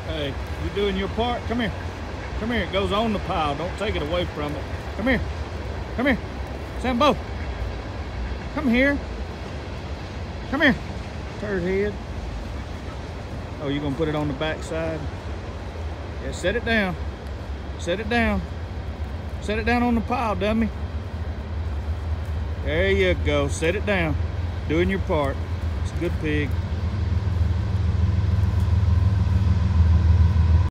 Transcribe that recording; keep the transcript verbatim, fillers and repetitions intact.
Hey, you doing your part? Come here. Come here. It goes on the pile. Don't take it away from it. Come here. Come here. Sambo. Come here. Come here. Turd head. Oh, you gonna put it on the back side? Yeah, set it down. Set it down. Set it down on the pile, dummy. There you go. Set it down. Doing your part. It's a good pig.